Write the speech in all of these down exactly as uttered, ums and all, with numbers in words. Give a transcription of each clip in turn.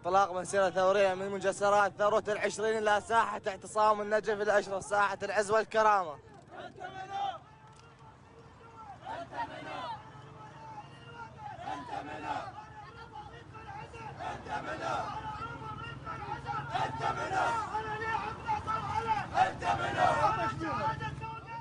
انطلاق مسيرة ثورية من مجسرات ثورة العشرين إلى ساحة اعتصام النجف الأشرف، ساحة العز والكرامة. أنت منو؟ أنت منو؟ أنت منو؟ أنت منو؟ أنت منو؟ أنت منو؟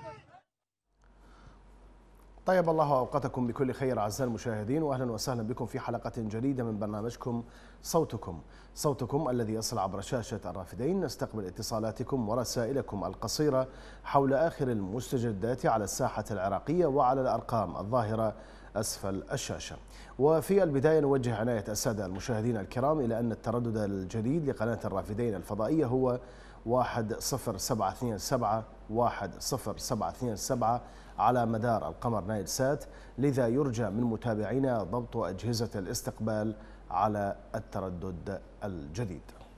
طيب الله أوقاتكم بكل خير أعزائي المشاهدين، وأهلا وسهلا بكم في حلقة جديدة من برنامجكم صوتكم صوتكم الذي يصل عبر شاشة الرافدين. نستقبل اتصالاتكم ورسائلكم القصيرة حول آخر المستجدات على الساحة العراقية وعلى الأرقام الظاهرة أسفل الشاشة. وفي البداية نوجه عناية السادة المشاهدين الكرام إلى أن التردد الجديد لقناة الرافدين الفضائية هو واحد صفر سبعة اثنين سبعة واحد صفر سبعة اثنين سبعة على مدار القمر نايل سات، لذا يرجى من متابعينا ضبط أجهزة الاستقبال على التردد الجديد.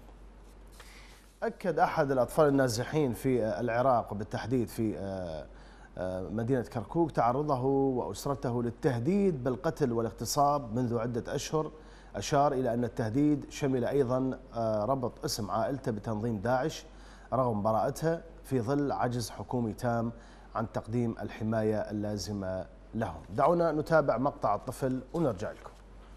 أكد أحد الأطفال النازحين في العراق وبالتحديد في مدينة كركوك تعرضه وأسرته للتهديد بالقتل والاغتصاب منذ عدة أشهر. أشار إلى أن التهديد شمل أيضا ربط اسم عائلته بتنظيم داعش رغم براءتها، في ظل عجز حكومي تام عن تقديم الحماية اللازمة لهم. دعونا نتابع مقطع الطفل ونرجع لكم.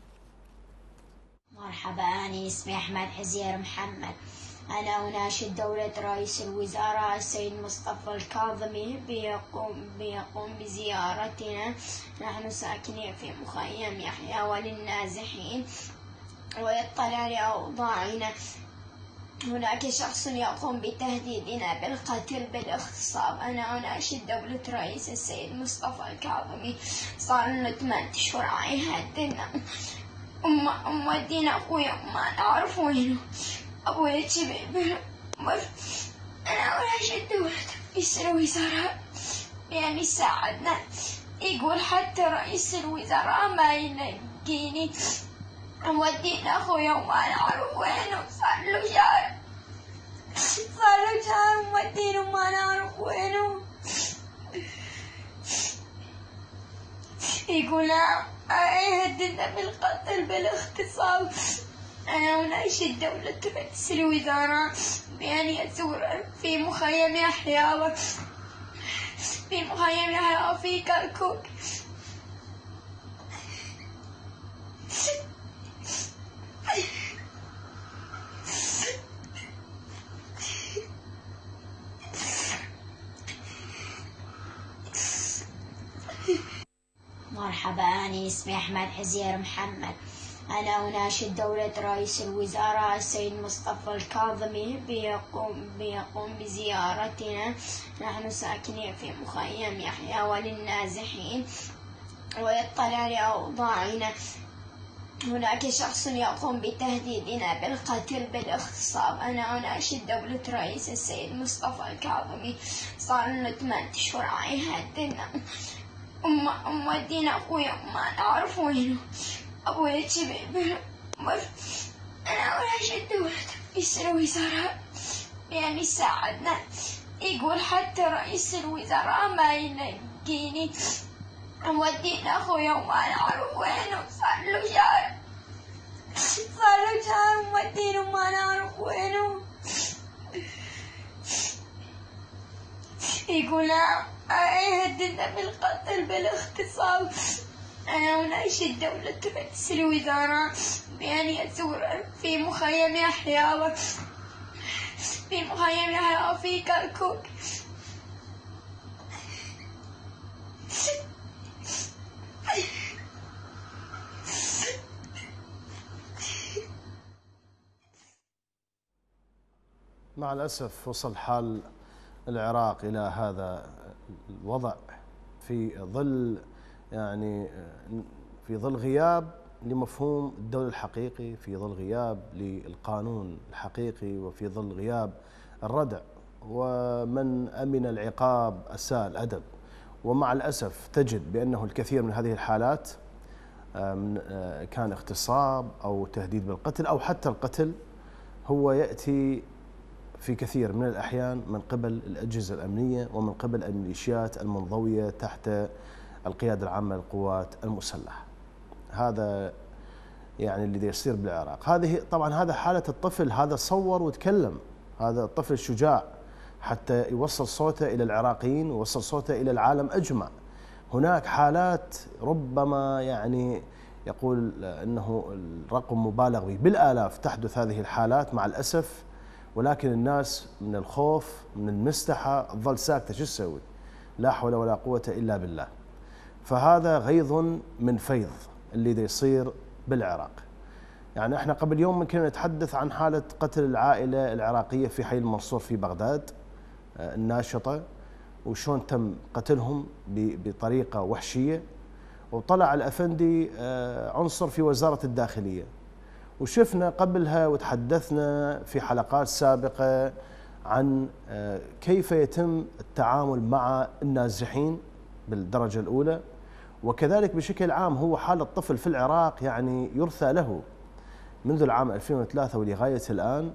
مرحبا، أنا اسمي أحمد حزير محمد. أنا أناشد دولة رئيس الوزراء السيد مصطفى الكاظمي بيقوم, بيقوم بزيارتنا. نحن ساكنين في مخيم يحيى وللنازحين ويطلع لأوضاعنا. هناك شخص يقوم بتهديدنا بالقتل بالاغتصاب. أنا أناشد دولة رئيس السيد مصطفى الكاظمي، صار لنا ثمان أشهر يهددنا. أم أم ودينا أخويا ما نعرف وينه، أبويا شبيب مر. أنا أناشد دولة رئيس الوزراء بأن يساعدنا. يقول حتى رئيس الوزراء ما ينقيني، ودينا أخويا وما نعرف وينه. صار له شهر صار له شهر مودينه وما نعرف وينه. يقول يهددنا بالقتل بالاغتصاب. أنا أناشد دولة رئيس الوزراء بأن يزور في مخيم يحيى في مخيم يحيى وفي كركوك. مرحبا، أنا اسمي أحمد حزير محمد. أنا أناشد دولة رئيس الوزراء السيد مصطفى الكاظمي بيقوم, بيقوم بزيارتنا. نحن ساكنين في مخيم يحيى وللنازحين ويطلع لأوضاعنا. هناك شخص يقوم بتهديدنا بالقتل بالاغتصاب. أنا أناشد دولة رئيس السيد مصطفى الكاظمي، صار لنا ثمان أشهر يهددنا. أم أم ودينا أخويا ما نعرف وينه، أبويا شبيب مر. أنا أناشد دولة رئيس الوزراء بأن يساعدنا. يقول حتى رئيس الوزراء ما ينقيني، ودينا أخويا وما نعرف وينه. صار له شهر صار له شهر مودينه وما نعرف وينه. يقول يهددنا بالقتل بالاغتصاب. أنا أناشد دولة رئيس الوزراء بأن يزور في مخيم يحيى في مخيم يحيى وفي كركوك. مع الأسف وصل حال العراق إلى هذا الوضع في ظل يعني في ظل غياب لمفهوم الدولة الحقيقي، في ظل غياب للقانون الحقيقي، وفي ظل غياب الردع، ومن أمن العقاب أساء الأدب. ومع الأسف تجد بأنه الكثير من هذه الحالات كان اغتصاب أو تهديد بالقتل أو حتى القتل هو يأتي في كثير من الأحيان من قبل الأجهزة الأمنية ومن قبل الميليشيات المنضوية تحت القيادة العامة للقوات المسلحة. هذا يعني اللي يصير بالعراق. هذه طبعا هذا حالة الطفل، هذا صور وتكلم، هذا الطفل شجاع حتى يوصل صوته إلى العراقيين ويوصل صوته إلى العالم أجمع. هناك حالات ربما يعني يقول أنه الرقم مبالغ به، بالآلاف تحدث هذه الحالات مع الأسف، ولكن الناس من الخوف من المستحى تظل ساكتة. شو تسوي؟ لا حول ولا قوة إلا بالله. فهذا غيظ من فيض اللي دا يصير بالعراق. يعني احنا قبل يوم ممكن نتحدث عن حالة قتل العائلة العراقية في حي المنصور في بغداد الناشطة، وشون تم قتلهم بطريقة وحشية، وطلع الأفندي عنصر في وزارة الداخلية. وشفنا قبلها وتحدثنا في حلقات سابقة عن كيف يتم التعامل مع النازحين بالدرجة الأولى، وكذلك بشكل عام هو حال الطفل في العراق يعني يرثى له منذ العام ألفين وثلاثة ولغاية الآن.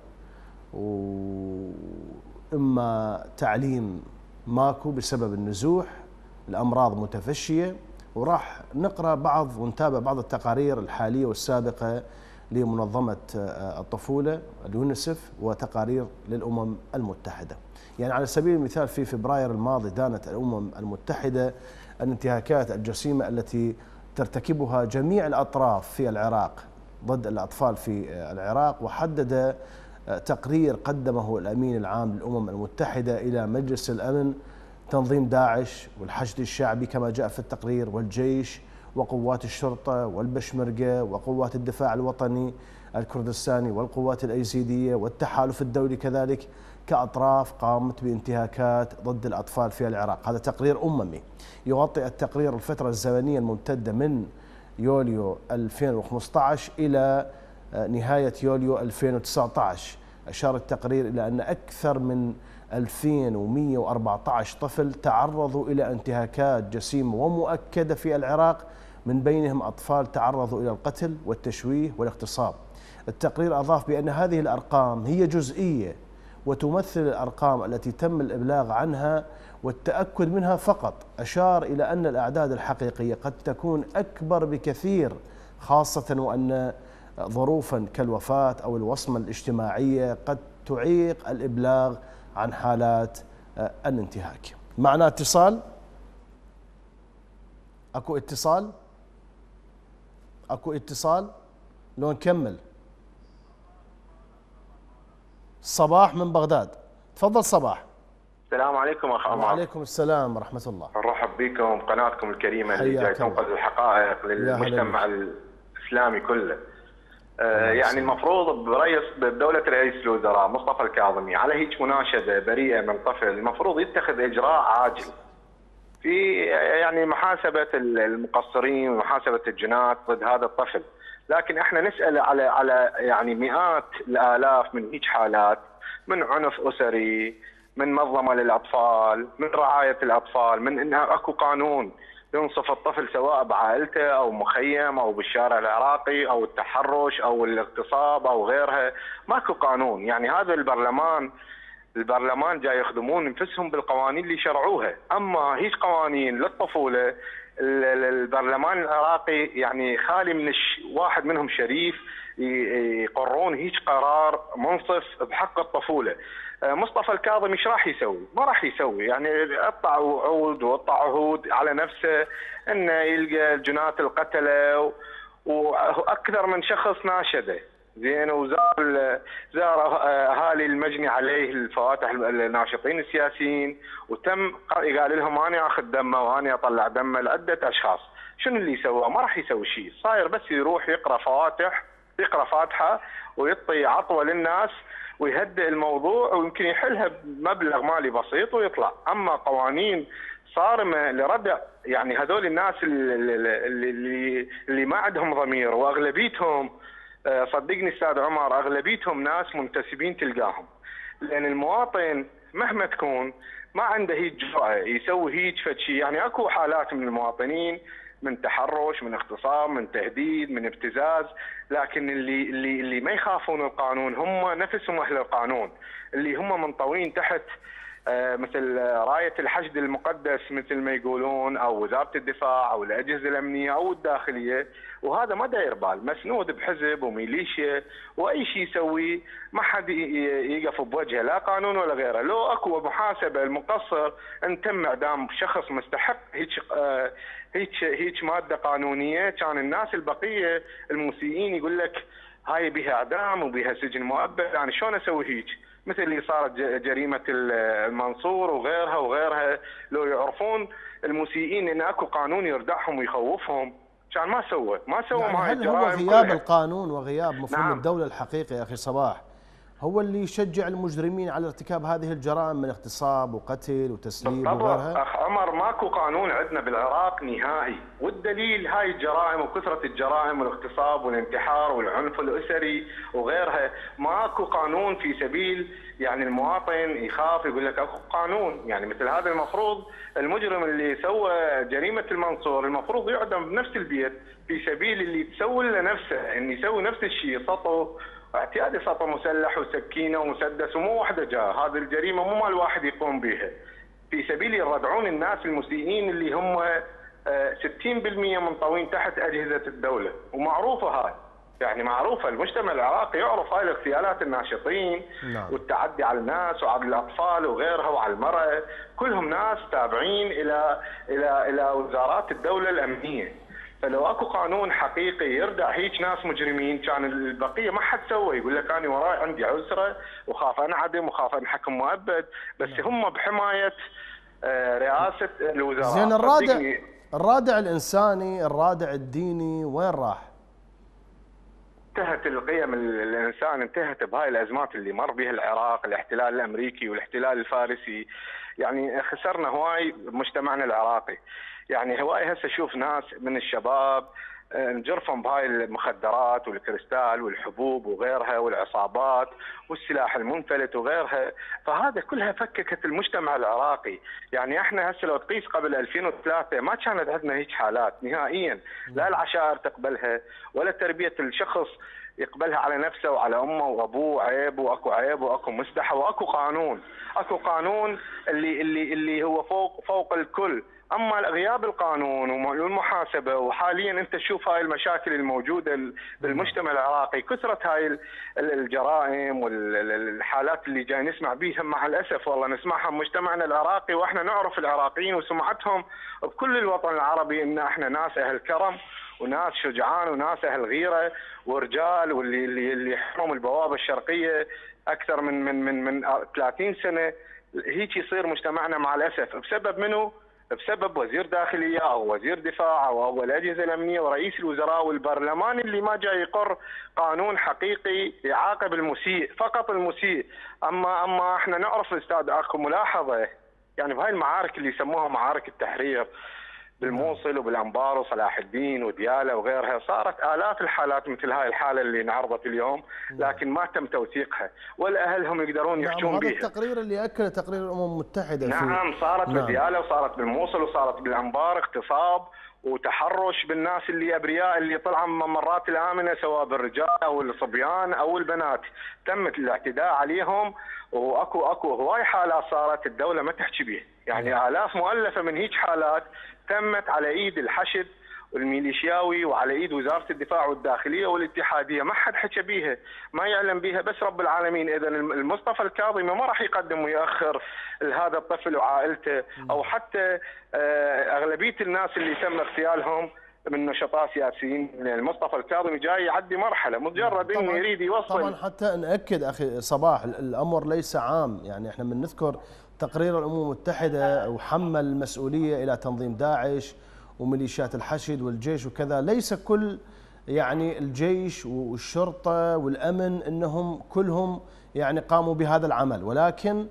وإما تعليم ماكو بسبب النزوح، الأمراض متفشية، وراح نقرأ بعض ونتابع بعض التقارير الحالية والسابقة لمنظمة الطفولة اليونيسف وتقارير للأمم المتحدة. يعني على سبيل المثال في فبراير الماضي دانت الأمم المتحدة الانتهاكات الجسيمة التي ترتكبها جميع الأطراف في العراق ضد الأطفال في العراق، وحدد تقرير قدمه الأمين العام للأمم المتحدة إلى مجلس الأمن تنظيم داعش والحشد الشعبي كما جاء في التقرير، والجيش وقوات الشرطة والبشمركة وقوات الدفاع الوطني الكردستاني والقوات الأيزيدية والتحالف الدولي كذلك كأطراف قامت بانتهاكات ضد الأطفال في العراق. هذا تقرير أممي يغطي التقرير الفترة الزمنية الممتدة من يوليو ألفين وخمسة عشر إلى نهاية يوليو ألفين وتسعة عشر. أشار التقرير إلى أن أكثر من ألفين ومئة وأربعة عشر طفل تعرضوا إلى انتهاكات جسيمة ومؤكدة في العراق، من بينهم أطفال تعرضوا إلى القتل والتشويه والاغتصاب. التقرير أضاف بأن هذه الأرقام هي جزئية وتمثل الأرقام التي تم الإبلاغ عنها والتأكد منها فقط. أشار إلى أن الأعداد الحقيقية قد تكون أكبر بكثير، خاصة وأن ظروفا كالوفاة أو الوصمة الاجتماعية قد تعيق الإبلاغ عن حالات الانتهاك. معنا اتصال؟ أكو اتصال؟ أكو اتصال؟ لو نكمل. صباح من بغداد، تفضل صباح. السلام عليكم اخ عمار. وعليكم السلام ورحمه الله. نرحب بكم قناتكم الكريمه اللي جاي تنقل الحقائق للمجتمع الاسلامي كله. آه يعني المفروض برئيس بدوله رئيس الوزراء مصطفى الكاظمي على هيك مناشده بريئه من طفل المفروض يتخذ اجراء عاجل في يعني محاسبه المقصرين ومحاسبه الجنات ضد هذا الطفل. لكن احنا نسال على على يعني مئات الالاف من هيك حالات من عنف اسري، من منظمه للاطفال، من رعايه الاطفال، من انها اكو قانون ينصف الطفل سواء بعائلته او مخيم او بالشارع العراقي او التحرش او الاغتصاب او غيرها، ماكو قانون. يعني هذا البرلمان البرلمان جاي يخدمون انفسهم بالقوانين اللي شرعوها، اما هيك قوانين للطفوله البرلمان العراقي يعني خالي من الش... واحد منهم شريف يقرون هيك قرار منصف بحق الطفوله. مصطفى الكاظمي ايش راح يسوي؟ ما راح يسوي، يعني قطع وعود وقطع عهود على نفسه انه يلقى الجنات القتله واكثر من شخص ناشده زين، وزار زار اهالي المجني عليه الفواتح الناشطين السياسيين، وتم قال لهم انا اخذ دمه وانا اطلع دمه لعده اشخاص. شنو اللي يسوى؟ ما راح يسوي شيء، صاير بس يروح يقرا فواتح يقرا فاتحه ويعطي عطوه للناس ويهدئ الموضوع ويمكن يحلها بمبلغ مالي بسيط ويطلع. اما قوانين صارمه لردع يعني هذول الناس اللي اللي, اللي ما عندهم ضمير، واغلبيتهم صدقني استاذ عمر اغلبيتهم ناس منتسبين تلقاهم، لان المواطن مهما تكون ما عنده هيك جرأة يسوي هيك فد شيء. يعني اكو حالات من المواطنين من تحرش، من اغتصاب، من تهديد، من ابتزاز، لكن اللي اللي اللي ما يخافون القانون هم نفسهم اهل القانون، اللي هم منطوين تحت مثل رايه الحشد المقدس مثل ما يقولون، او وزاره الدفاع او الاجهزه الامنيه او الداخليه، وهذا ما داير بال، مسنود بحزب وميليشيا واي شيء يسويه ما حد يقف بوجهه لا قانون ولا غيره. لو اكو محاسبه المقصر ان تم اعدام شخص مستحق هيك هيك هيك ماده قانونيه، كان الناس البقيه المسيئين يقول لك هاي بها اعدام وبها سجن مؤبد، انا يعني شلون اسوي هيك؟ مثل اللي صارت جريمه المنصور وغيرها وغيرها، لو يعرفون المسيئين ان اكو قانون يردعهم ويخوفهم كان ما سوى ما سوى يعني هاي هل هو غياب كلها. القانون وغياب مفهوم نعم. الدوله الحقيقي يا اخي صباح هو اللي يشجع المجرمين على ارتكاب هذه الجرائم من اغتصاب وقتل وتسليب وغيرها؟ اخ عمر ماكو قانون عندنا بالعراق نهائي، والدليل هاي الجرائم وكثره الجرائم والاغتصاب والانتحار والعنف الاسري وغيرها، ماكو قانون في سبيل يعني المواطن يخاف يقول لك اكو قانون. يعني مثل هذا المفروض المجرم اللي سوى جريمه المنصور المفروض يعدم بنفس البيت في سبيل اللي تسوي له نفسه ان يسوي نفس الشيء، سطو اعتيادي سطو مسلح وسكينه ومسدس ومو وحده جاء، هذه الجريمه مو مال واحد يقوم بها، في سبيل يردعون الناس المسيئين اللي هم ستين بالمئة منطوين تحت اجهزه الدوله، ومعروفه هاي يعني معروفه، المجتمع العراقي يعرف هاي اغتيالات الناشطين نعم. والتعدي على الناس وعلى الاطفال وغيرها وعلى المراه، كلهم ناس تابعين الى الى الى وزارات الدوله الامنيه. فلو اكو قانون حقيقي يردع هيك ناس مجرمين كان البقيه ما حد سوى، يقول لك انا وراي عندي عسره وخاف انعدم وخاف انحكم مؤبد، بس نعم. هم بحمايه رئاسه الوزراء. زين الرادع الرادع الانساني الرادع الديني وين راح؟ انتهت القيم الانسان، انتهت بهاي الازمات اللي مر بها العراق، الاحتلال الامريكي والاحتلال الفارسي، يعني خسرنا هواي بمجتمعنا العراقي. يعني هواي هسه اشوف ناس من الشباب نجرفهم بهاي المخدرات والكريستال والحبوب وغيرها والعصابات والسلاح المنفلت وغيرها، فهذا كلها فككت المجتمع العراقي. يعني احنا هسه لو تقيس قبل ألفين وثلاثة ما كانت عندنا هيك حالات نهائيا، لا العشائر تقبلها ولا تربيه الشخص يقبلها على نفسه وعلى امه وابوه، عيب واكو عيب واكو مستحى واكو قانون، اكو قانون اللي اللي اللي هو فوق فوق الكل. اما غياب القانون والمحاسبه، وحاليا انت تشوف هاي المشاكل الموجوده بالمجتمع العراقي، كثره هاي الجرائم والحالات اللي جاي نسمع بيها مع الاسف والله نسمعها بمجتمعنا العراقي، واحنا نعرف العراقيين وسمعتهم بكل الوطن العربي ان احنا ناس اهل كرم وناس شجعان وناس اهل غيره ورجال، واللي اللي اللي يحرم البوابه الشرقيه اكثر من من من من ثلاثين سنه. هيك يصير مجتمعنا مع الاسف بسبب منه؟ بسبب وزير داخليه او وزير دفاع او اول الاجهزه الامنيه ورئيس الوزراء والبرلمان اللي ما جاي يقر قانون حقيقي يعاقب المسيء، فقط المسيء. اما اما احنا نعرف استاذ اكو ملاحظه يعني بهاي المعارك اللي يسموها معارك التحرير بالموصل وبالانبار وصلاح الدين ودياله وغيرها، صارت آلاف الحالات مثل هاي الحالة اللي انعرضت اليوم، لكن ما تم توثيقها ولا أهلهم يقدرون يحجون بها. هذا التقرير اللي أكله تقرير الأمم المتحدة. نعم صارت نعم. بدياله وصارت بالموصل وصارت بالانبار، اغتصاب وتحرش بالناس اللي ابرياء اللي طلعوا من الممرات الامنه سواء بالرجال او الصبيان او البنات، تمت الاعتداء عليهم، واكو اكو هواي حالات صارت الدوله ما تحكي بها، يعني الاف مؤلفه من هيك حالات تمت على ايد الحشد والميليشياوي وعلى ايد وزاره الدفاع والداخليه والاتحاديه، ما حد حكى بيها، ما يعلم بيها بس رب العالمين. اذا المصطفى الكاظمي ما راح يقدم ويأخر لهذا الطفل وعائلته، او حتى اغلبيه الناس اللي تم اغتيالهم من نشطاء سياسيين. المصطفى الكاظمي جاي يعدي مرحله، مجرد انه يريد يوصل. طبعا حتى ناكد اخي صباح الامر ليس عام، يعني احنا من نذكر تقرير الامم المتحده وحمل المسؤوليه الى تنظيم داعش وميليشيات الحشد والجيش وكذا، ليس كل يعني الجيش والشرطه والامن انهم كلهم يعني قاموا بهذا العمل، ولكن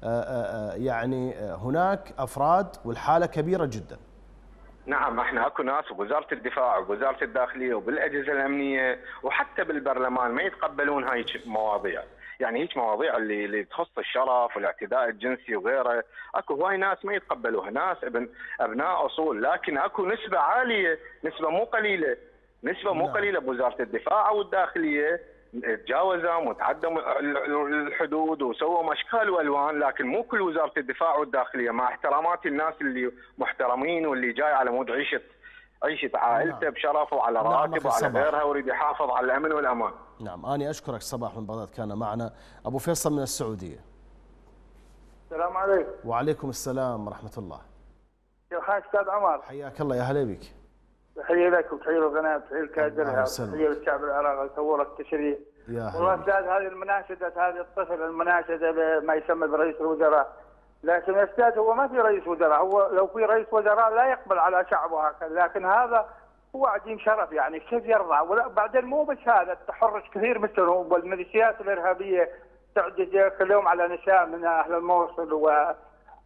يعني هناك افراد والحاله كبيره جدا. نعم احنا اكو ناس بوزاره الدفاع وبوزاره الداخليه وبالاجهزه الامنيه وحتى بالبرلمان ما يتقبلون هاي المواضيع، يعني هيك مواضيع اللي اللي تخص الشرف والاعتداء الجنسي وغيره، اكو هواي ناس ما يتقبلوها، ناس ابن ابناء اصول، لكن اكو نسبه عاليه، نسبه مو قليله، نسبه مو قليله بوزاره الدفاع والداخليه تجاوزوا وتعدوا الحدود وسووا اشكال والوان، لكن مو كل وزاره الدفاع والداخليه، مع احتراماتي الناس اللي محترمين واللي جاي على مود عيشه عيشه عائلته نعم. بشرف وعلى راتب وعلى غيرها ويريد يحافظ على الامن والامان. نعم، انا اشكرك. صباح من بغداد كان معنا. ابو فيصل من السعوديه. السلام عليكم. وعليكم السلام ورحمه الله. كيف حالك استاذ عمر؟ حياك الله، يا هلا بك. تحيه لك وتحيه للقناه وتحيه لكادرها وتحيه للشعب العراقي ثور التشريع. يا هلا والله استاذ هذه المناشده هذه الطفل المناشده بما يسمى برئيس الوزراء، لكن يا استاذ هو ما في رئيس وزراء، هو لو في رئيس وزراء لا يقبل على شعبه هكذا، لكن هذا هو عديم شرف يعني كيف يرضى؟ وبعدين مو بس هذا، التحرش كثير مثلهم والميليشيات الارهابيه تعدد كل يوم على نساء من اهل الموصل و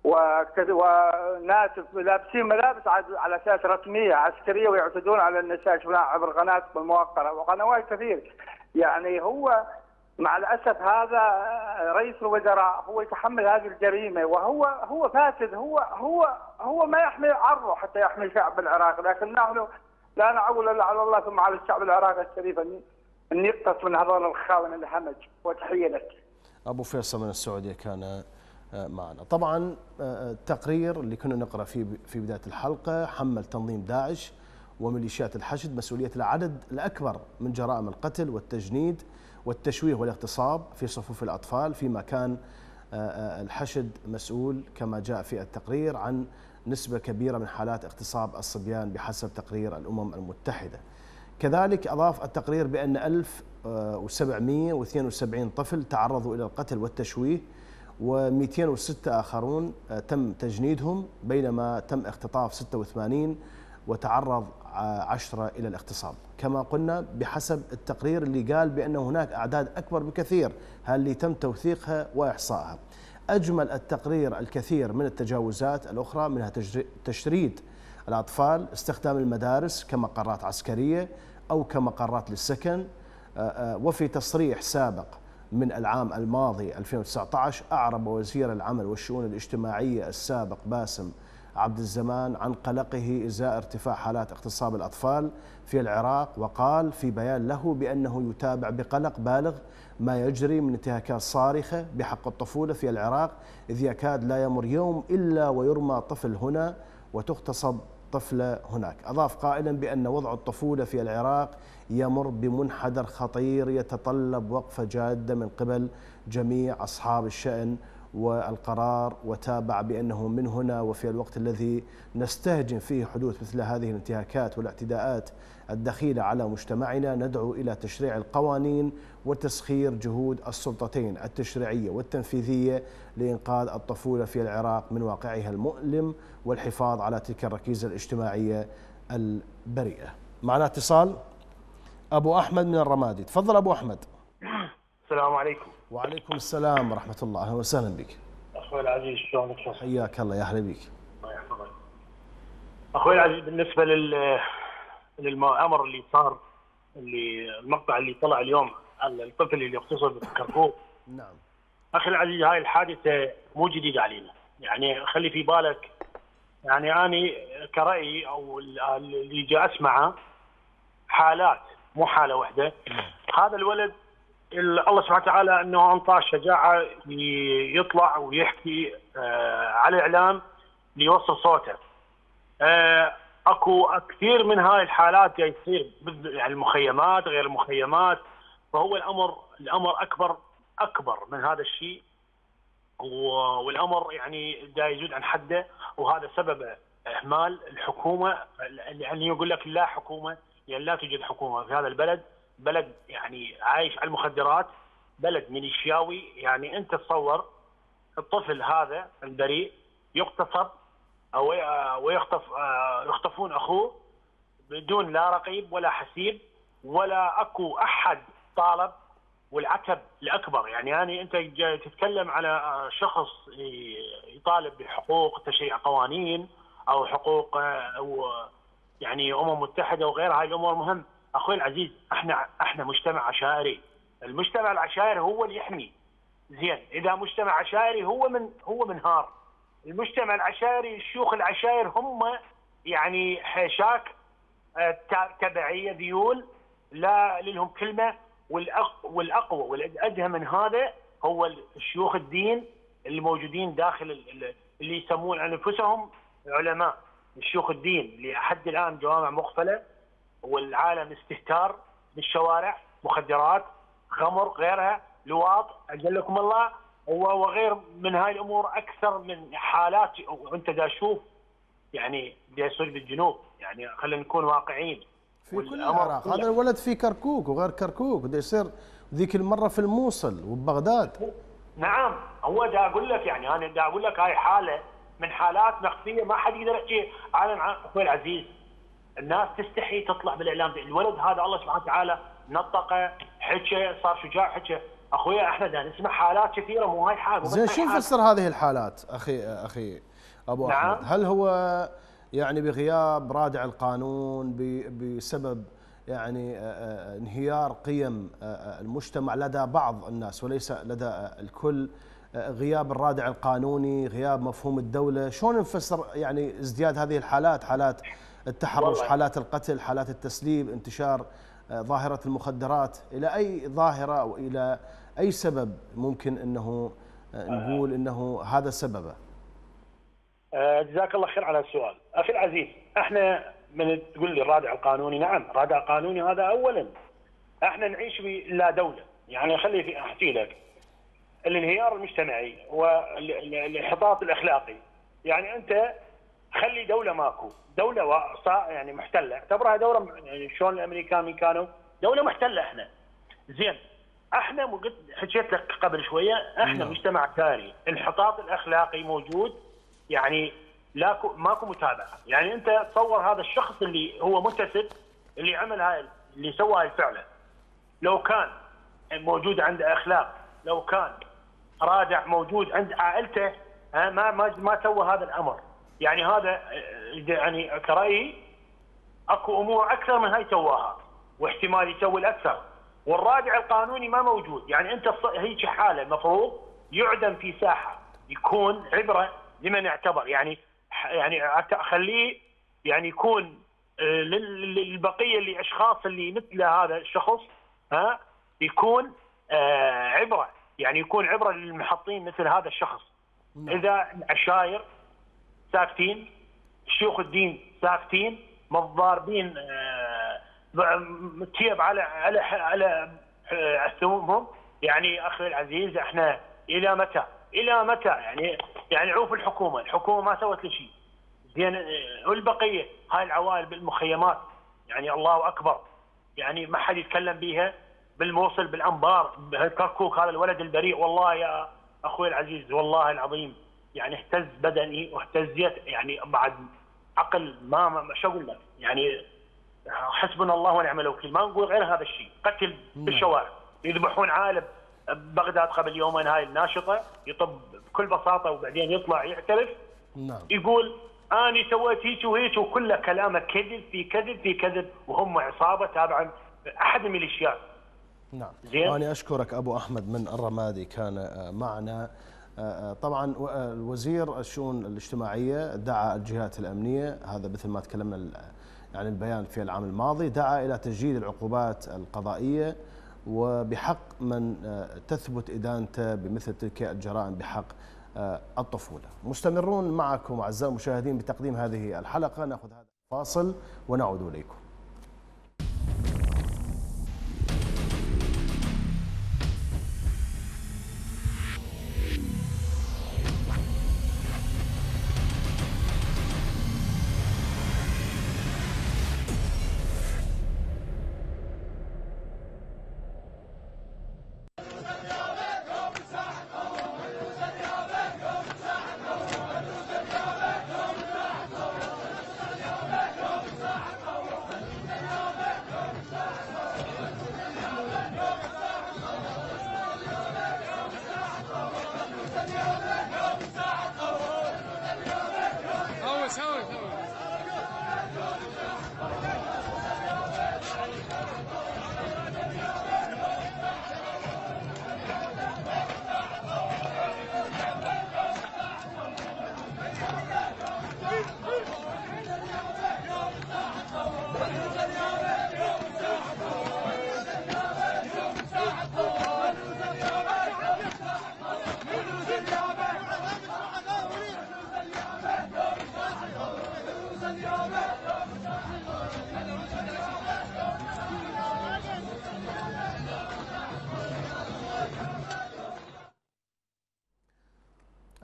وناس لابسين ملابس على اساس رسميه عسكريه ويعتدون على النساء، شفناها عبر قناه الموقره وقنوات كثير. يعني هو مع الاسف هذا رئيس الوزراء هو يتحمل هذه الجريمه، وهو هو فاسد، هو هو هو ما يحمي عرضه حتى يحمي شعب العراق، لكن نحن لا نعول الا على الله ثم على الشعب العراقي الشريف ان ان يقتص من هذول الخونه الهمج. وتحيه لك. ابو فيصل من السعوديه كان معنا. طبعا التقرير اللي كنا نقرا فيه في بدايه الحلقه حمل تنظيم داعش وميليشيات الحشد مسؤوليه العدد الاكبر من جرائم القتل والتجنيد والتشويه والاغتصاب في صفوف الاطفال، فيما كان الحشد مسؤول كما جاء في التقرير عن نسبه كبيره من حالات اغتصاب الصبيان بحسب تقرير الامم المتحده. كذلك اضاف التقرير بان ألف وسبعمئة واثنين وسبعين طفل تعرضوا الى القتل والتشويه، ومئتين وستة آخرون تم تجنيدهم، بينما تم اختطاف ستة وثمانين وتعرض عشرة إلى الاغتصاب. كما قلنا بحسب التقرير اللي قال بأن هناك أعداد أكبر بكثير اللي تم توثيقها وإحصائها. أجمل التقرير الكثير من التجاوزات الأخرى، منها تشريد الأطفال، استخدام المدارس كمقرات عسكرية أو كمقرات للسكن. وفي تصريح سابق من العام الماضي ألفين وتسعة عشر أعرب وزير العمل والشؤون الاجتماعية السابق باسم عبد الزمان عن قلقه إزاء ارتفاع حالات اغتصاب الأطفال في العراق، وقال في بيان له بأنه يتابع بقلق بالغ ما يجري من انتهاكات صارخة بحق الطفولة في العراق، إذ يكاد لا يمر يوم إلا ويرمى طفل هنا وتغتصب طفلة هناك. أضاف قائلا بأن وضع الطفولة في العراق يمر بمنحدر خطير يتطلب وقفة جادة من قبل جميع أصحاب الشأن والقرار، وتابع بأنه من هنا وفي الوقت الذي نستهجن فيه حدوث مثل هذه الانتهاكات والاعتداءات الدخيلة على مجتمعنا، ندعو إلى تشريع القوانين وتسخير جهود السلطتين التشريعية والتنفيذية لإنقاذ الطفولة في العراق من واقعها المؤلم والحفاظ على تلك الركيزة الاجتماعية البريئة. معنا اتصال أبو أحمد من الرمادي. تفضل أبو أحمد. السلام عليكم. وعليكم السلام ورحمة الله، أهلا وسهلا بك. أخوي العزيز شلونك؟ حياك الله، يا أهلا بك. الله يحفظك. أخوي العزيز بالنسبة لل للأمر اللي صار، اللي المقطع اللي طلع اليوم على الطفل اللي اغتصب في كركوك. نعم. أخي العزيز هاي الحادثة مو جديدة علينا، يعني خلي في بالك، يعني أنا كرأيي أو اللي جاء أسمعه حالات مو حالة واحدة. هذا الولد الله سبحانه وتعالى أنه أنطاه الشجاعة يطلع ويحكي على الإعلام ليوصل صوته. اكو كثير من هاي الحالات جاي تصير يعني المخيمات غير المخيمات، فهو الامر الامر اكبر اكبر من هذا الشيء، والامر يعني دا يزيد عن حده، وهذا سبب اهمال الحكومه. يعني يقول لك لا حكومه، يعني لا توجد حكومه في هذا البلد، بلد يعني عايش على المخدرات، بلد ميليشياوي. يعني انت تصور الطفل هذا البريء يغتصب او ويخطف يخطفون اخوه بدون لا رقيب ولا حسيب ولا اكو احد طالب، والعتب الاكبر. يعني يعني انت تتكلم على شخص يطالب بحقوق تشريع قوانين او حقوق او يعني امم متحده وغيرها، هاي الامور مهم. اخوي العزيز احنا احنا مجتمع عشائري، المجتمع العشائري هو اللي يحمي. زين اذا مجتمع عشائري هو من هو منهار. المجتمع العشائري الشيوخ العشائر هم يعني حيشاك تبعيه ذيول لا لهم كلمه والاقوى والادهى من هذا هو شيوخ الدين اللي موجودين داخل اللي يسمون انفسهم علماء. شيوخ الدين اللي لحد الان جوامع مقفله والعالم استهتار بالشوارع، مخدرات، خمر، غيرها، لواط، اجلكم الله، وغير من هاي الامور اكثر من حالات. وانت دا تشوف يعني دا يصير بالجنوب، يعني خلينا نكون واقعيين في كل العراق. هذا الولد في كركوك وغير كركوك بده يصير ذيك المره في الموصل وبغداد. نعم، هو دا اقول لك يعني انا دا اقول لك هاي حاله من حالات مخفيه ما حد يقدر يحكي عنها. عن اخوي العزيز الناس تستحي تطلع بالاعلام. الولد هذا الله سبحانه وتعالى نطقه، حكى، صار شجاع، حكى. اخويا احنا دا نسمع حالات كثيره، مو هاي حاله. زين شو نفسر هذه الحالات اخي اخي ابو نعم. احمد، هل هو يعني بغياب رادع القانون بسبب يعني انهيار قيم المجتمع لدى بعض الناس وليس لدى الكل، غياب الرادع القانوني، غياب مفهوم الدولة؟ شلون نفسر يعني ازدياد هذه الحالات، حالات التحرش، حالات القتل، حالات التسليب، انتشار ظاهرة المخدرات؟ إلى أي ظاهرة أو إلى أي سبب ممكن أنه نقول أنه هذا سببه؟ جزاك الله خير على السؤال. أخي العزيز، احنا من تقول لي الرادع القانوني، نعم الرادع القانوني هذا أولا احنا نعيش بلا دولة. يعني خلي في أحكي لك الانهيار المجتمعي والانحطاط الأخلاقي. يعني أنت خلي دولة ماكو، دولة يعني محتلة، اعتبرها دولة يعني شلون الأمريكان كانوا دولة محتلة. احنا زين، احنا قلت حكيت لك قبل شوية، احنا م. مجتمع ثاني، الانحطاط الأخلاقي موجود، يعني لاكو ماكو متابعة. يعني أنت تصور هذا الشخص اللي هو متسب اللي عمل هاي اللي سوى هاي الفعلة، لو كان موجود عنده أخلاق، لو كان رادع موجود عند عائلته، ما ما ما سوى هذا الأمر. يعني هذا يعني كرأيي اكو امور اكثر من هاي سواها، واحتمال يسوي الاكثر. والرادع القانوني ما موجود. يعني انت هيك حاله المفروض يعدم في ساحه، يكون عبره لمن يعتبر، يعني يعني اخليه يعني يكون للبقيه اللي اشخاص اللي مثل هذا الشخص، ها يكون آه عبره، يعني يكون عبره للمحطين مثل هذا الشخص. اذا عشاير ساكتين، شيوخ الدين ساكتين، متضاربين متيب على على على اسهمهم، يعني اخي العزيز احنا الى متى؟ الى متى؟ يعني يعني عوف الحكومه، الحكومه ما سوت له شيء. زين، والبقيه هاي العوائل بالمخيمات، يعني الله اكبر، يعني ما حد يتكلم بيها. بالموصل، بالانبار، بكركوك، هذا الولد البريء، والله يا اخوي العزيز والله العظيم يعني اهتز بدني واهتزيت، يعني بعد عقل ما, ما شو اقول لك، يعني حسبنا الله ونعم الوكيل، ما نقول غير هذا الشيء. قتل بالشوارع، يذبحون عائله بغداد قبل يومين، هاي الناشطه يطب بكل بساطه وبعدين يطلع يعترف، نعم، يقول اني سويت هيك وهيك، وكله كلامه كذب في كذب في كذب، وهم عصابه تابعه احد الميليشيات. نعم، وأنا أشكرك أبو أحمد من الرمادي كان معنا. طبعا الوزير الشؤون الاجتماعية دعا الجهات الأمنية، هذا مثل ما تكلمنا يعني البيان في العام الماضي، دعا إلى تجديد العقوبات القضائية وبحق من تثبت إدانته بمثل تلك الجرائم بحق الطفولة. مستمرون معكم أعزائي المشاهدين بتقديم هذه الحلقة، نأخذ هذا الفاصل ونعود إليكم.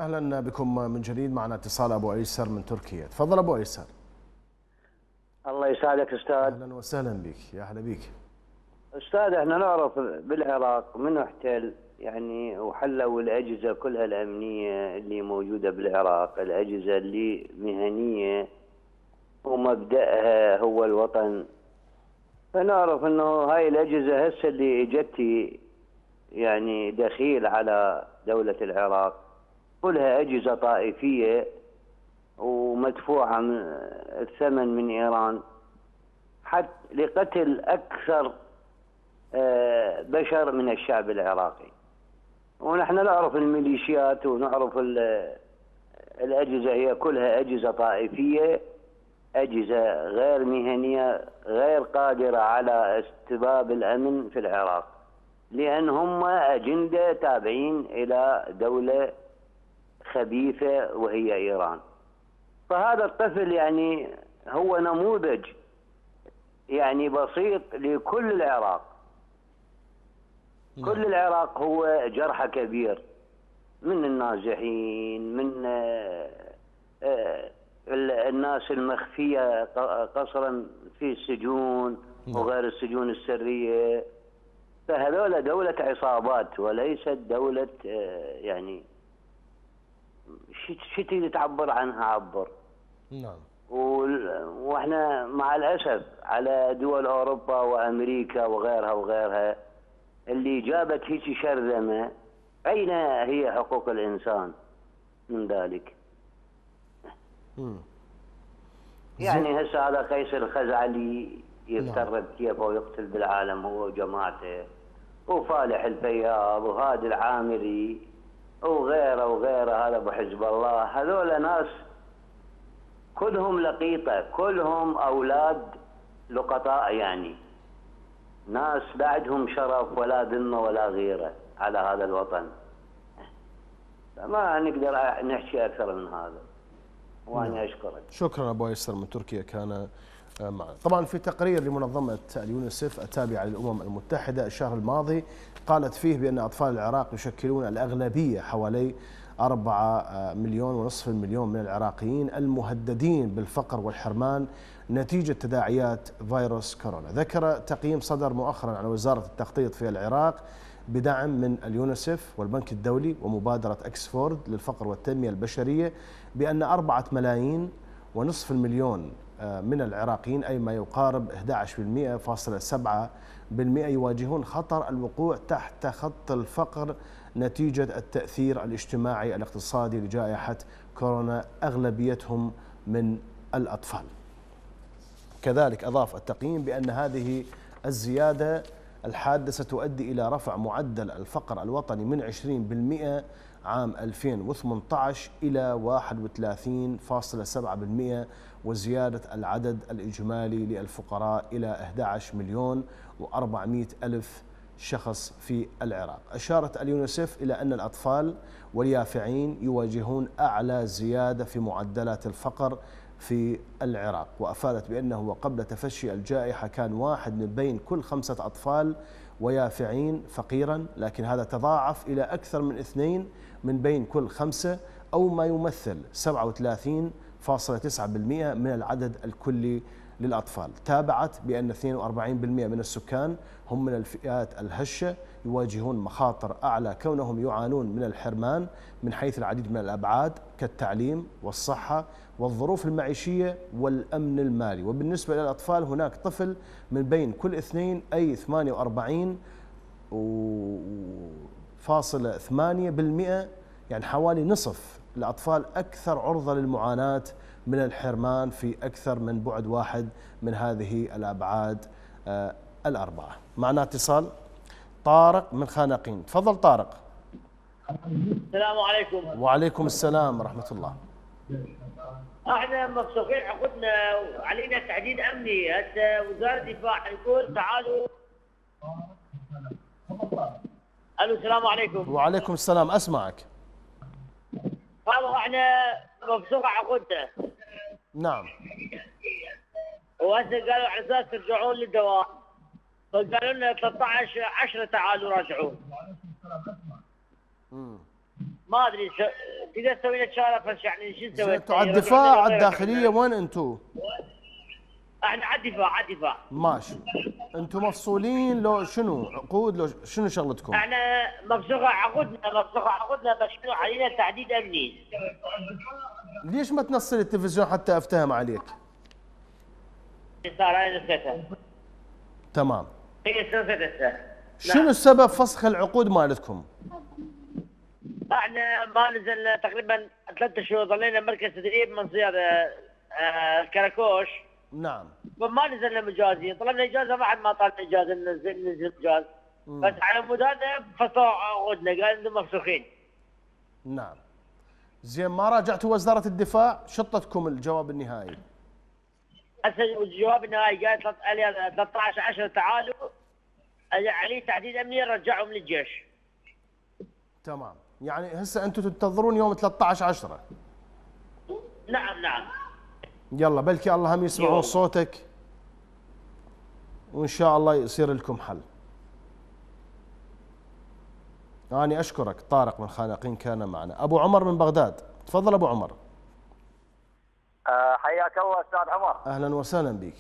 أهلا بكم من جديد. معنا اتصال أبو أيسر من تركيا. تفضل أبو أيسر. الله يسعدك أستاذ. أهلا وسهلا بك. يا أهلا بك أستاذ. احنا نعرف بالعراق من احتل يعني وحلوا الأجهزة كلها الأمنية اللي موجودة بالعراق، الأجهزة اللي مهنية ومبدأها هو الوطن. فنعرف انه هاي الأجهزة هسه اللي اجتي يعني دخيل على دولة العراق كلها أجهزة طائفية ومدفوعة من الثمن من إيران حتى لقتل أكثر بشر من الشعب العراقي. ونحن نعرف الميليشيات ونعرف الأجهزة هي كلها أجهزة طائفية، أجهزة غير مهنية غير قادرة على استباب الأمن في العراق، لأن هم أجندة تابعين إلى دولة خبيثة وهي إيران. فهذا الطفل يعني هو نموذج يعني بسيط لكل العراق. كل العراق هو جرح كبير من النازحين، من الناس المخفية قصرا في السجون وغير السجون السرية. فهذول دولة عصابات وليست دولة يعني شو تريد تعبر عنها عبر. نعم. واحنا مع الاسف على دول اوروبا وامريكا وغيرها وغيرها اللي جابت هيك شرذمه، اين هي حقوق الانسان من ذلك؟ مم. يعني هسه هذا قيس الخزعلي يفترض كيف ويقتل بالعالم هو وجماعته، وفالح الفياض وهادي العامري وغيره وغيره، هذا ابو حزب الله. هذول ناس كلهم لقيطه، كلهم اولاد لقطاء، يعني ناس بعدهم شرف ولا ذمه ولا غيره على هذا الوطن. ما نقدر نحكي اكثر من هذا. وانا اشكرك. شكرا ابو ايسر من تركيا كان معنا. طبعا في تقرير لمنظمه اليونيسف التابعه للامم المتحده الشهر الماضي قالت فيه بان اطفال العراق يشكلون الاغلبيه، حوالي أربعة مليون ونصف المليون من العراقيين المهددين بالفقر والحرمان نتيجة تداعيات فيروس كورونا. ذكر تقييم صدر مؤخرا عن وزارة التخطيط في العراق بدعم من اليونيسف والبنك الدولي ومبادرة أكسفورد للفقر والتنمية البشرية بأن أربعة ملايين ونصف المليون من العراقيين، أي ما يقارب أحد عشر فاصلة سبعة بالمئة يواجهون خطر الوقوع تحت خط الفقر نتيجة التأثير الاجتماعي الاقتصادي لجائحة كورونا، أغلبيتهم من الأطفال. كذلك أضاف التقييم بأن هذه الزيادة الحادة ستؤدي إلى رفع معدل الفقر الوطني من عشرين بالمئة عام ألفين وثمانية عشر إلى واحد وثلاثين فاصلة سبعة بالمئة، وزيادة العدد الإجمالي للفقراء إلى أحد عشر مليون وأربعمئة ألف شخص في العراق. أشارت اليونيسف إلى أن الأطفال واليافعين يواجهون أعلى زيادة في معدلات الفقر في العراق، وأفادت بأنه وقبل تفشي الجائحة كان واحد من بين كل خمسة أطفال ويافعين فقيرا، لكن هذا تضاعف إلى أكثر من اثنين من بين كل خمسة، أو ما يمثل سبعة وثلاثين فاصلة تسعة بالمئة من العدد الكلي للأطفال. تابعت بأن اثنين وأربعين بالمئة من السكان هم من الفئات الهشة، يواجهون مخاطر أعلى كونهم يعانون من الحرمان من حيث العديد من الأبعاد كالتعليم والصحة والظروف المعيشية والأمن المالي. وبالنسبة للأطفال هناك طفل من بين كل اثنين، أي ثمانية وأربعين فاصلة ثمانية بالمئة، يعني حوالي نصف الأطفال أكثر عرضة للمعاناة من الحرمان في أكثر من بعد واحد من هذه الأبعاد آه الأربعة. معنا اتصال طارق من خانقين. تفضل طارق. السلام عليكم. وعليكم السلام ورحمة الله. احنا مفسوقين عقودنا وعلينا تحديد امني. هسه وزاره الدفاع يقول تعالوا. الو السلام عليكم. وعليكم السلام، اسمعك. هذا احنا مفسوق عقودنا. نعم. وهسه قالوا على اساس ترجعون للدوام، فقالوا لنا ثلاثة عشر عشرة تعالوا راجعوا. امم ما ادري تقدر تسوي لك شارع بس يعني شو نسوي؟ انتوا على الدفاع على الداخليه وين انتوا؟ احنا على الدفاع على الدفاع. ماشي. انتم مفصولين لو شنو عقود لو شنو شغلتكم؟ احنا مفسوخه عقودنا مفسوخه عقودنا بس شنو علينا تعديد امني. ليش ما تنصل التلفزيون حتى افتهم عليك؟ صار انا نسيتها. تمام. هي نسيتها. شنو السبب فسخ العقود مالتكم؟ احنا ما نزلنا تقريبا ثلاثة شهور ظلينا مركز تدريب من صيادة الكراكوش. نعم. وما نزلنا مجازين، طلبنا اجازه ما حد ما طلب اجازه ننزل ننزل اجازه. بس على مود هذا فصلوا عقودنا قال انتم مفسوخين. نعم. زين ما راجعتوا وزاره الدفاع؟ شطتكم الجواب النهائي. هسه الجواب النهائي قال ثلاثة عشر عشرة تعالوا عليه تحديد امني رجعهم للجيش. تمام. يعني هسه انتم تنتظرون يوم ثلاثة عشر عشرة. نعم نعم. يلا بلكي الله هم يسمعون صوتك وان شاء الله يصير لكم حل. أنا أشكرك. طارق من خانقين كان معنا. أبو عمر من بغداد، تفضل أبو عمر. أه حياك الله أستاذ عمر. أهلا وسهلا بك.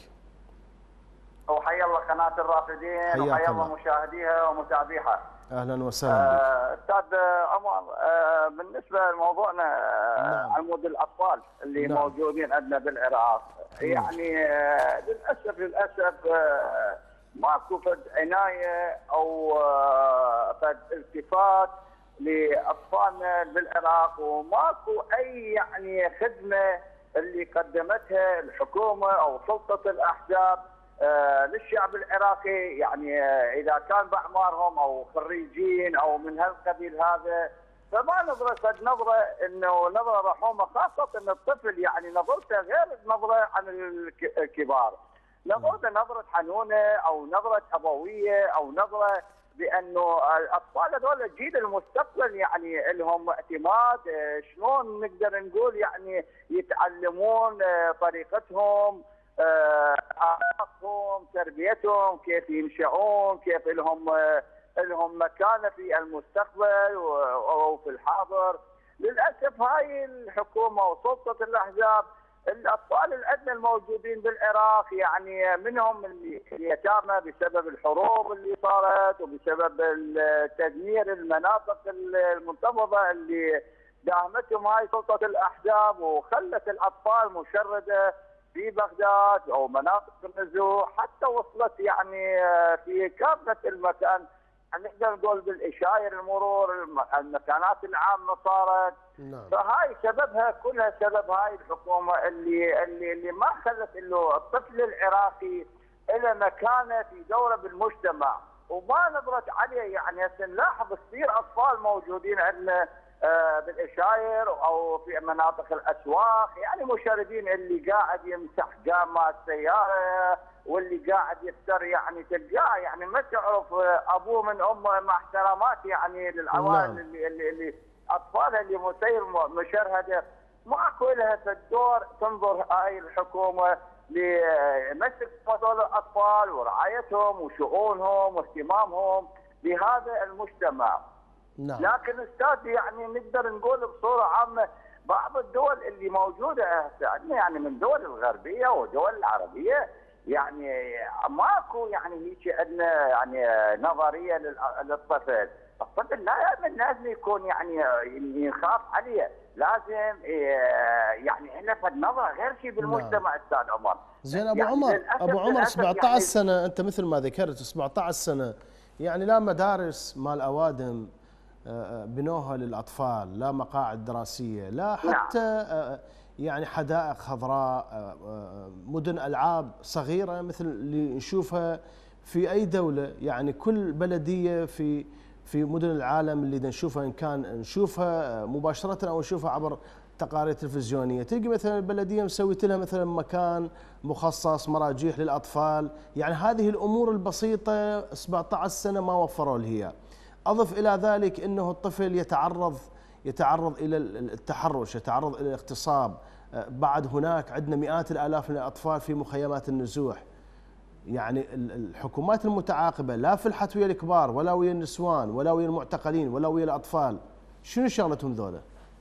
وحيا الله قناة الرافدين وحيا الله مشاهديها ومتابعيها. أهلا وسهلا بك. أه أستاذ عمر، أه بالنسبة لموضوعنا نعم. عمود الأطفال اللي نعم. موجودين عندنا بالعراق، يعني أه للأسف للأسف أه ماكو فد عنايه او فد التفات لاطفالنا بالعراق، وماكو اي يعني خدمه اللي قدمتها الحكومه او سلطه الاحزاب للشعب العراقي، يعني اذا كان باعمارهم او خريجين او من هالقبيل هذا، فما نظره فد نظره انه نظره رحومه، خاصه ان الطفل يعني نظرته غير النظره عن الكبار. نظرة نظرة حنونة أو نظرة أبوية أو نظرة بأنه الأطفال هذول الجيل المستقبل يعني لهم اعتماد، شلون نقدر نقول يعني يتعلمون طريقتهم، أخلاقهم، تربيتهم، كيف ينشؤون، كيف لهم لهم مكانة في المستقبل أو في الحاضر. للأسف هاي الحكومة وسلطة الأحزاب الأطفال الأدنى الموجودين بالعراق يعني منهم اليتامى بسبب الحروب اللي صارت وبسبب تدمير المناطق المنتفضة اللي داهمتهم هاي سلطة الأحزاب وخلت الأطفال مشردة في بغداد أو مناطق النزوح، حتى وصلت يعني في كافة المكان، نقدر نقول بالإشاير المرور المكانات العامة صارت. نعم. فهاي سببها كلها سبب هاي الحكومة اللي اللي اللي ما خلت انه الطفل العراقي له مكانه في دوره بالمجتمع، وما نظرت عليه. يعني هسه نلاحظ كثير اطفال موجودين عندنا آه بالاشاير او في مناطق الاسواق، يعني مشردين اللي قاعد يمسح جامات السياره واللي قاعد يفتر، يعني تلقاه يعني ما تعرف ابوه من امه، مع احترامات يعني للعوائل نعم. اللي اللي, اللي اطفالها اللي مسير مشرهده، ماكو لها في الدور تنظر هاي الحكومه لمسك هذول الاطفال ورعايتهم وشؤونهم واهتمامهم بهذا المجتمع. نعم. لكن استاذ يعني نقدر نقول بصوره عامه بعض الدول اللي موجوده هسه عندنا يعني من الدول الغربيه والدول العربيه يعني ماكو يعني هيك عندنا يعني نظريه للطفل. الطفل لا لازم يكون يعني يخاف عليه، لازم يعني احنا فد نظره غير شيء بالمجتمع. استاذ عمر زين ابو يعني عمر ابو عمر سبعة عشر يعني سنه انت مثل ما ذكرت سبعة عشر سنه، يعني لا مدارس مال اوادم بنوها للاطفال، لا مقاعد دراسيه، لا حتى نعم. يعني حدائق خضراء، مدن العاب صغيره مثل اللي نشوفها في اي دوله. يعني كل بلديه في في مدن العالم اللي نشوفها، ان كان نشوفها مباشره او نشوفها عبر تقارير تلفزيونيه، تلقي مثلا البلديه مسويت لها مثلا مكان مخصص مراجيح للاطفال. يعني هذه الامور البسيطه سبعة عشر سنه ما وفروا لها هي. اضف الى ذلك انه الطفل يتعرض يتعرض الى التحرش، يتعرض الى الاغتصاب. بعد هناك عندنا مئات الالاف من الاطفال في مخيمات النزوح. يعني الحكومات المتعاقبه لا فلحت ويا الكبار ولا ويا النسوان ولا ويا المعتقلين ولا ويا الاطفال. شنو شغلتهم ذولا؟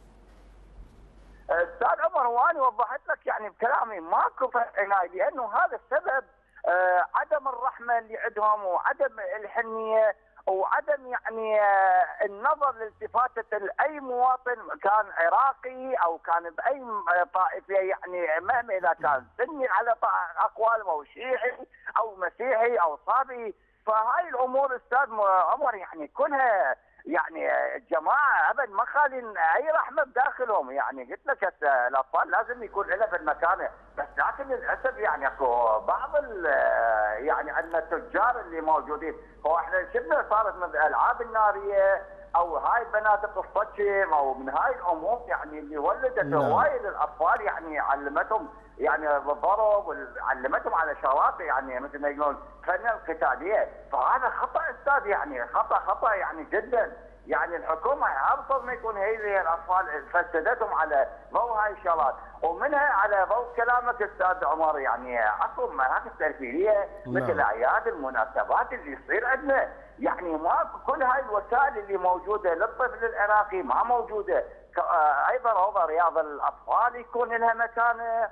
استاذ عمر، وانا وضحت لك يعني بكلامي ماكو عنايه، لانه هذا السبب آه عدم الرحمه اللي عندهم، وعدم الحنيه، وعدم يعني آه النظر لالتفاته لاي مواطن كان عراقي او كان باي طائفه، يعني مهما اذا كان سني على اقوالهم او شيعي او مسيحي او صابي. فهاي الامور استاذ عمر يعني كلها يعني الجماعه ابد ما خالين اي رحمه بداخلهم. يعني قلت لك الاطفال لازم يكون لها في المكانه، بس لكن للاسف يعني اكو بعض يعني عندنا التجار اللي موجودين. هو احنا شفنا صارت من الالعاب الناريه او هاي بنادق الصجم او من هاي الامور يعني اللي ولدت هوايه للاطفال، يعني علمتهم يعني بالضرب وعلمتهم على شغلات يعني مثل ما يقولون فن القتاليه. فهذا خطا استاذ، يعني خطا خطا يعني جدا. يعني الحكومه ابسط ما يكون هي الاطفال فسدتهم على ضوء هاي الشغلات، ومنها على ضوء كلامك استاذ عمر يعني اكو مراكز ترفيهيه مثل الاعياد المناسبات اللي يصير عندنا، يعني ماكو كل هاي الوسائل اللي موجوده للطفل العراقي ما موجوده. ايضا هو رياض الاطفال يكون لها مكانه.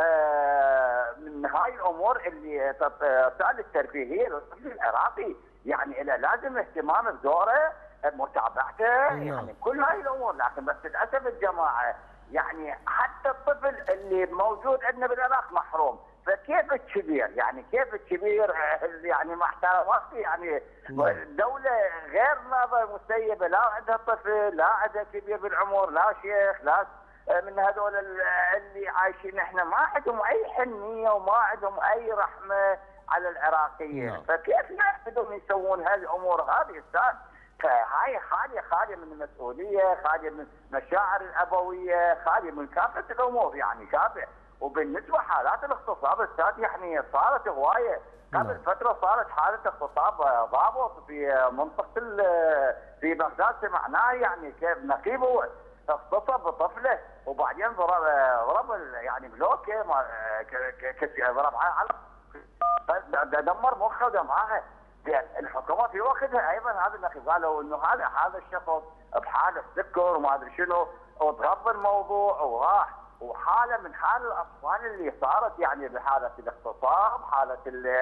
آه من هاي الامور اللي وسائل الترفيهيه للطفل العراقي يعني لازم اهتمام بدوره، متابعته، يعني كل هاي الامور. لكن بس للاسف الجماعه يعني حتى الطفل اللي موجود عندنا بالعراق محروم، فكيف الكبير؟ يعني كيف الكبير يعني مع احتراماتي يعني الدوله غير ناظره مسيبه، لا عندها طفل لا عندها كبير بالعمر لا شيخ لا من هذول اللي عايشين. احنا ما عندهم اي حنيه وما عندهم اي رحمه على العراقيين. فكيف يقدرون يسوون هذه الامور هذه استاذ؟ فهاي خاليه خاليه من المسؤوليه، خاليه من مشاعر الابويه، خاليه من كافه الامور يعني كافه. وبالنسبه حالات الاغتصاب استاذ يعني صارت هوايه. قبل فتره صارت حاله اغتصاب ضابط في منطقه في بغداد، سمعناه يعني كيف نقيب هو اغتصب بطفله وبعدين ضرب ضرب يعني بلوكه ضرب على دمر مخه ودمعها. الحكومه في وقتها ايضا هذا النقيب قالوا انه هذا هذا الشخص بحاله سكر وما ادري شنو، وتغطى الموضوع وراح. وحاله من حال الاطفال اللي صارت يعني بحاله الاغتصاب، حاله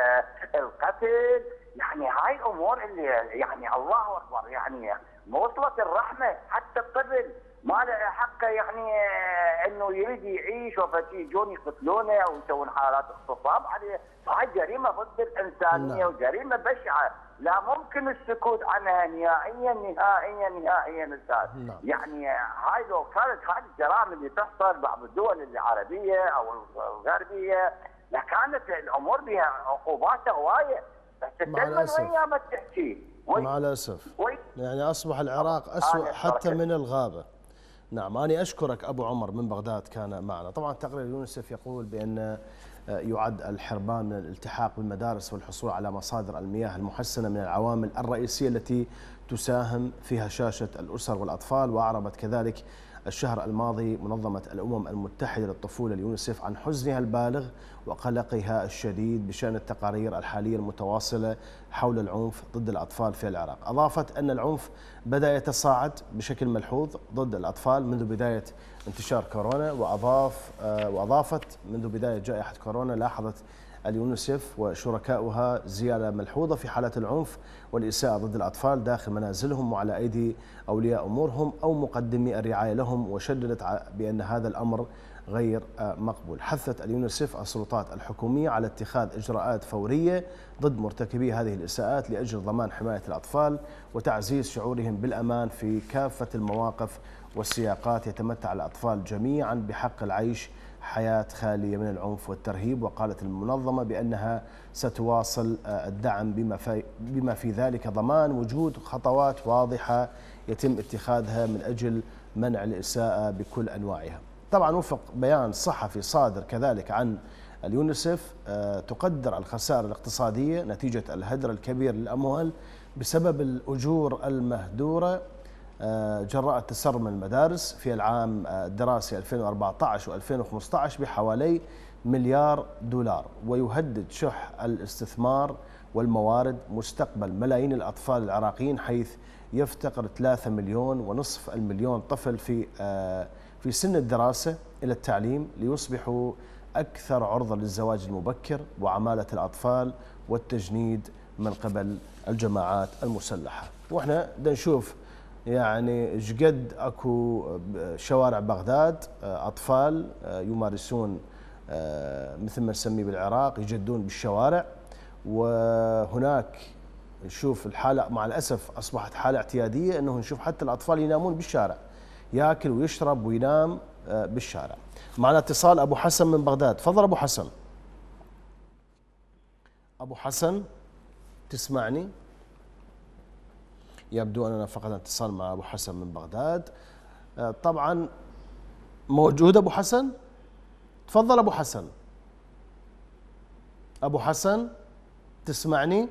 القتل، يعني هاي الامور اللي يعني الله اكبر يعني وصلت الرحمه. حتى الطفل ما له حقه يعني انه يريد يعيش وفتي يجون يقتلونه او يسوون حالات اغتصاب عليه. هاي جريمه ضد الانسانيه وجريمه بشعه لا ممكن السكوت عنها نهائيا نهائيا نهائيا استاذ. يعني هاي لو كانت هذه الجرائم اللي تحصل بعض الدول العربيه او الغربيه لكانت الامور بها عقوبات هوايه، بس مع الاسف ويا ما تحكي مع الاسف يعني اصبح العراق اسوء حتى من الغابه. نعم، أنا أشكرك أبو عمر من بغداد كان معنا. طبعا تقرير يونسف يقول بأن يعد الحرمان من الالتحاق بالمدارس والحصول على مصادر المياه المحسنة من العوامل الرئيسية التي تساهم في هشاشة الأسر والأطفال. وأعربت كذلك الشهر الماضي منظمة الأمم المتحدة للطفولة اليونسف عن حزنها البالغ وقلقها الشديد بشأن التقارير الحالية المتواصلة حول العنف ضد الأطفال في العراق. أضافت أن العنف بدأ يتصاعد بشكل ملحوظ ضد الأطفال منذ بداية انتشار كورونا. وأضاف وأضافت منذ بداية جائحة كورونا لاحظت اليونسف وشركاؤها زيادة ملحوظة في حالات العنف والإساءة ضد الأطفال داخل منازلهم وعلى أيدي أولياء أمورهم أو مقدمي الرعاية لهم، وشددت بأن هذا الأمر غير مقبول. حثت اليونسف السلطات الحكومية على اتخاذ إجراءات فورية ضد مرتكبي هذه الإساءات لأجل ضمان حماية الأطفال وتعزيز شعورهم بالأمان في كافة المواقف والسياقات. يتمتع الأطفال جميعا بحق العيش حياة خالية من العنف والترهيب. وقالت المنظمة بأنها ستواصل الدعم بما في, بما في ذلك ضمان وجود خطوات واضحة يتم اتخاذها من أجل منع الإساءة بكل أنواعها. طبعا وفق بيان صحفي صادر كذلك عن اليونسف تقدر الخسائر الاقتصادية نتيجة الهدر الكبير للأموال بسبب الأجور المهدورة جراء تسرم المدارس في العام الدراسي ألفين وأربعة عشر وألفين وخمسة عشر بحوالي مليار دولار، ويهدد شح الاستثمار والموارد مستقبل ملايين الأطفال العراقيين، حيث يفتقر ثلاثة مليون ونصف المليون طفل في في سن الدراسة إلى التعليم، ليصبحوا أكثر عرضة للزواج المبكر وعمالة الأطفال والتجنيد من قبل الجماعات المسلحة. وإحنا بدنا نشوف يعني جقد أكو شوارع بغداد أطفال يمارسون مثل ما نسميه بالعراق يجدون بالشوارع، وهناك نشوف الحالة مع الأسف أصبحت حالة اعتيادية أنه نشوف حتى الأطفال ينامون بالشارع، يأكل ويشرب وينام بالشارع. معنا اتصال أبو حسن من بغداد. تفضل أبو حسن. أبو حسن تسمعني؟ يبدو أننا فقدنا اتصال مع أبو حسن من بغداد. طبعا موجود أبو حسن؟ تفضل أبو حسن. أبو حسن تسمعني؟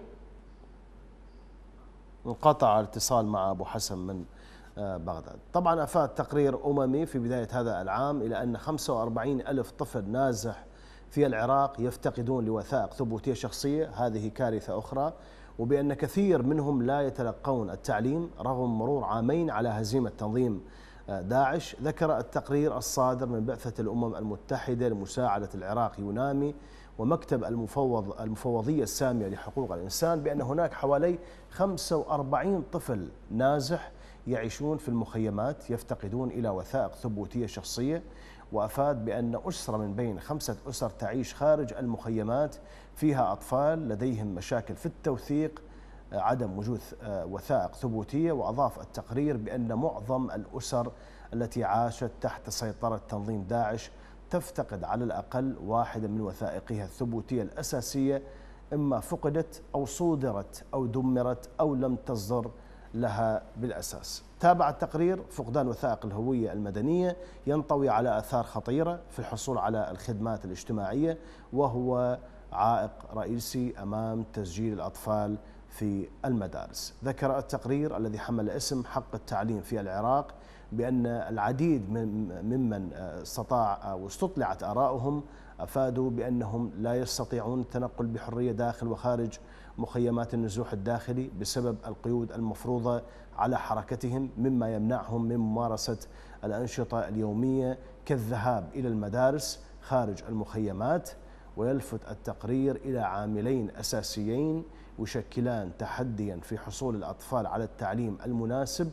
انقطع الاتصال مع أبو حسن من بغداد. طبعا أفاد تقرير أممي في بداية هذا العام إلى أن خمسة وأربعين ألف طفل نازح في العراق يفتقدون لوثائق ثبوتية شخصية، هذه كارثة أخرى، وبأن كثير منهم لا يتلقون التعليم رغم مرور عامين على هزيمة تنظيم داعش. ذكر التقرير الصادر من بعثة الأمم المتحدة لمساعدة العراق يونامي ومكتب المفوض المفوضية السامية لحقوق الإنسان بأن هناك حوالي خمسة وأربعين طفل نازح يعيشون في المخيمات يفتقدون إلى وثائق ثبوتية شخصية. وأفاد بأن أسرة من بين خمسة أسر تعيش خارج المخيمات فيها أطفال لديهم مشاكل في التوثيق، عدم وجود وثائق ثبوتية. وأضاف التقرير بأن معظم الأسر التي عاشت تحت سيطرة تنظيم داعش تفتقد على الأقل واحدة من وثائقها الثبوتية الأساسية، إما فقدت أو صودرت أو دمرت أو لم تصدر لها بالأساس. تابع التقرير فقدان وثائق الهوية المدنية ينطوي على آثار خطيرة في الحصول على الخدمات الاجتماعية، وهو عائق رئيسي أمام تسجيل الأطفال في المدارس. ذكر التقرير الذي حمل اسم حق التعليم في العراق بأن العديد ممن استطاع أو استطلعت آراؤهم أفادوا بأنهم لا يستطيعون التنقل بحرية داخل وخارج مخيمات النزوح الداخلي بسبب القيود المفروضة على حركتهم، مما يمنعهم من ممارسة الأنشطة اليومية كالذهاب إلى المدارس خارج المخيمات. ويلفت التقرير إلى عاملين أساسيين يشكلان تحديا في حصول الأطفال على التعليم المناسب،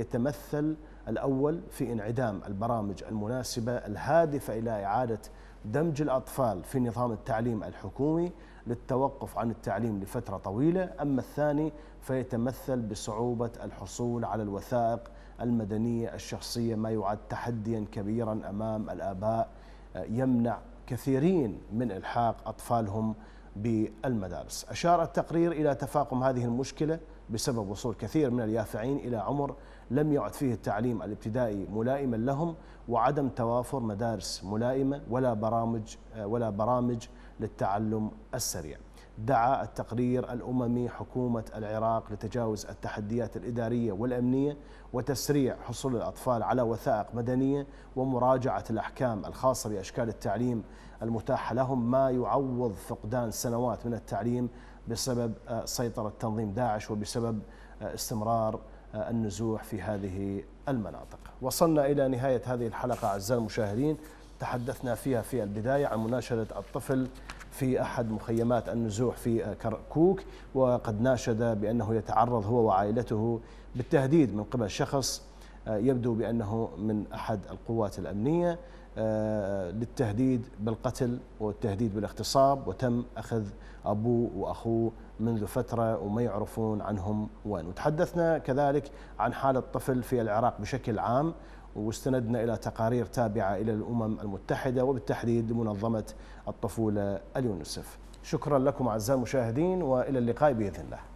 يتمثل الأول في انعدام البرامج المناسبة الهادفة إلى إعادة دمج الأطفال في نظام التعليم الحكومي للتوقف عن التعليم لفترة طويلة. أما الثاني فيتمثل بصعوبة الحصول على الوثائق المدنية الشخصية، ما يعد تحديا كبيرا أمام الآباء يمنع كثيرين من إلحاق أطفالهم بالمدارس. أشار التقرير إلى تفاقم هذه المشكلة بسبب وصول كثير من اليافعين إلى عمر لم يعد فيه التعليم الابتدائي ملائما لهم، وعدم توافر مدارس ملائمة ولا برامج ولا برامج للتعلم السريع. دعا التقرير الأممي حكومة العراق لتجاوز التحديات الإدارية والأمنية وتسريع حصول الأطفال على وثائق مدنية ومراجعة الأحكام الخاصة بأشكال التعليم المتاحة لهم، ما يعوض فقدان سنوات من التعليم بسبب سيطرة تنظيم داعش وبسبب استمرار النزوح في هذه المناطق. وصلنا إلى نهاية هذه الحلقة أعزائي المشاهدين، تحدثنا فيها في البداية عن مناشدة الطفل في أحد مخيمات النزوح في كركوك، وقد ناشد بأنه يتعرض هو وعائلته بالتهديد من قبل شخص يبدو بأنه من أحد القوات الأمنية للتهديد بالقتل والتهديد بالاغتصاب، وتم أخذ أبوه وأخوه منذ فترة وما يعرفون عنهم وين. وتحدثنا كذلك عن حالة الطفل في العراق بشكل عام، واستندنا إلى تقارير تابعة إلى الأمم المتحدة وبالتحديد لمنظمة الطفولة اليونسف. شكرا لكم أعزائي المشاهدين، وإلى اللقاء بإذن الله.